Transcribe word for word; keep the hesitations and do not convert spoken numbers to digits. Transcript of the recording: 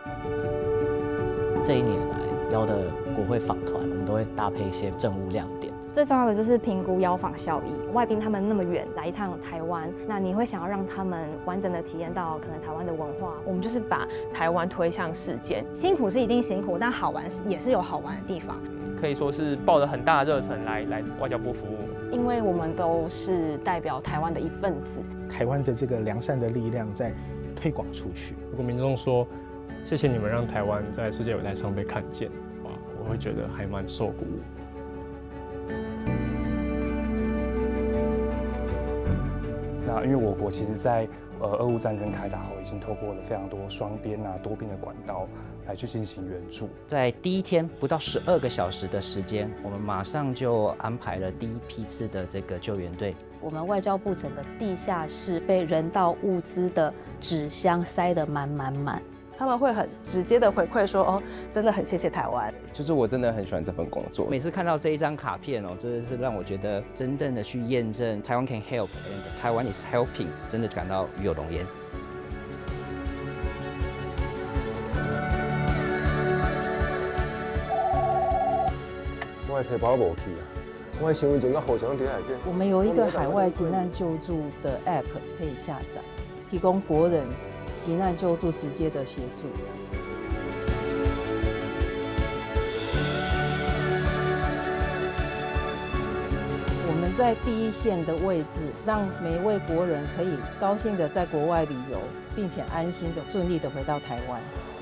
这一年来邀的国会访团，我们都会搭配一些政务亮点。 最重要的就是评估邀访效益。外宾他们那么远来一趟台湾，那你会想要让他们完整的体验到可能台湾的文化。 我们就是把台湾推向世界。 辛苦是一定辛苦，但好玩也是有好玩的地方。 可以说是抱着很大的热忱来来外交部服务。 因为我们都是代表台湾的一份子， 台湾的这个良善的力量在推广出去。 如果民众说谢谢你们让台湾在世界舞台上被看见，哇，我会觉得还蛮受鼓舞。 那因为我国其实在呃俄乌战争开打后，已经透过了非常多双边啊多边的管道来去进行援助。 在第一天不到十二个小时的时间，我们马上就安排了第一批次的这个救援队。 我们外交部整个地下室被人道物资的纸箱塞得满满满。 他们会很直接的回馈说：“哦，真的很谢谢台湾。” 就是我真的很喜欢这份工作。 每次看到这一张卡片哦，真的是让我觉得真正的去验证台湾 can help and 台湾 is helping， 真的感到与有荣焉。 我的皮包无去啊，我的身份证甲护照伫内底。 我们有一个海外急难救助的 App 可以下载，提供国人急难救助直接的协助。我们在第一线的位置，让每一位国人可以高兴的在国外旅游，并且安心的、顺利的回到台湾。